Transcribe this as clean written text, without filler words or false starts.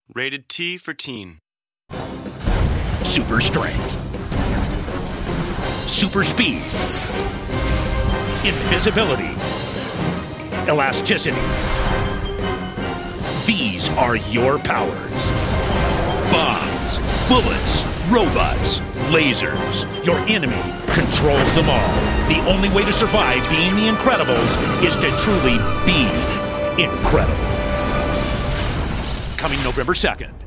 Rated T for teen. Super strength. Super speed. Invisibility. Elasticity. These are your powers. Bombs, bullets, robots, lasers. Your enemy controls them all. The only way to survive being the Incredibles is to truly be incredible. Coming November 2nd.